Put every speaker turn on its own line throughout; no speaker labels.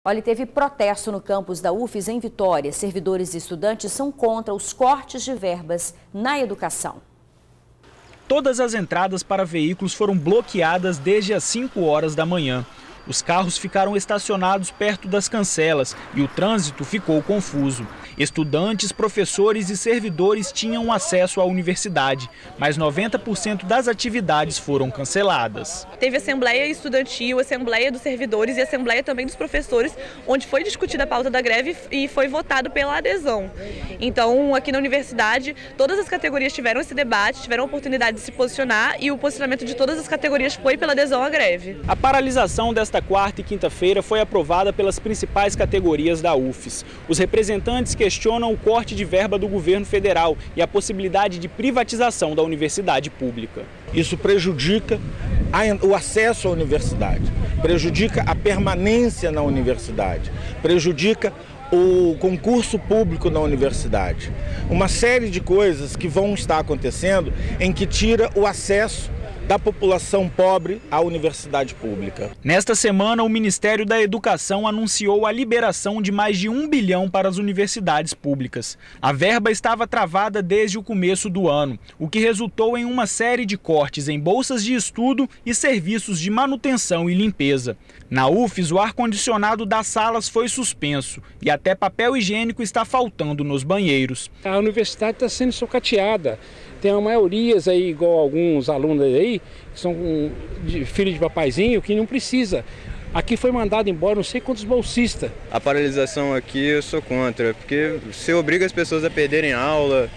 Olha, teve protesto no campus da UFES em Vitória. Servidores e estudantes são contra os cortes de verbas na educação.
Todas as entradas para veículos foram bloqueadas desde as 5 horas da manhã. Os carros ficaram estacionados perto das cancelas e o trânsito ficou confuso. Estudantes, professores e servidores tinham acesso à universidade, mas 90% das atividades foram canceladas.
Teve assembleia estudantil, assembleia dos servidores e assembleia também dos professores, onde foi discutida a pauta da greve e foi votado pela adesão. Então, aqui na universidade, todas as categorias tiveram esse debate, tiveram a oportunidade de se posicionar e o posicionamento de todas as categorias foi pela adesão à greve.
A paralisação desta quarta e quinta-feira foi aprovada pelas principais categorias da UFES. Os representantes questionam o corte de verba do governo federal e a possibilidade de privatização da universidade pública.
Isso prejudica o acesso à universidade, prejudica a permanência na universidade, prejudica o concurso público na universidade. Uma série de coisas que vão estar acontecendo em que tira o acesso da população pobre à universidade pública.
Nesta semana, o Ministério da Educação anunciou a liberação de mais de 1 bilhão para as universidades públicas. A verba estava travada desde o começo do ano, o que resultou em uma série de cortes em bolsas de estudo e serviços de manutenção e limpeza. Na UFES, o ar-condicionado das salas foi suspenso e até papel higiênico está faltando nos banheiros.
A universidade está sendo sucateada. Tem a maioria aí, igual alguns alunos aí, que são filhos de papaizinho, que não precisa. Aqui foi mandado embora não sei quantos bolsistas.
A paralisação aqui eu sou contra, porque você obriga as pessoas a perderem aula,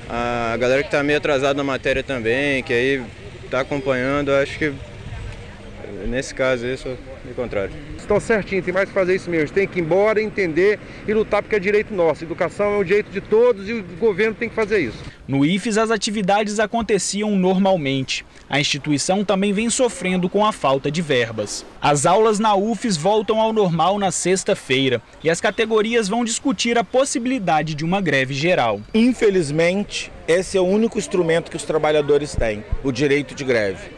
a galera que está meio atrasada na matéria também, que aí está acompanhando, acho que nesse caso eu sou do contrário.
Estão certinho, tem mais que fazer isso mesmo, tem que ir embora, entender e lutar porque é direito nosso. Educação é um direito de todos e o governo tem que fazer isso.
No IFES, as atividades aconteciam normalmente. A instituição também vem sofrendo com a falta de verbas. As aulas na UFES voltam ao normal na sexta-feira e as categorias vão discutir a possibilidade de uma greve geral.
Infelizmente, esse é o único instrumento que os trabalhadores têm, o direito de greve.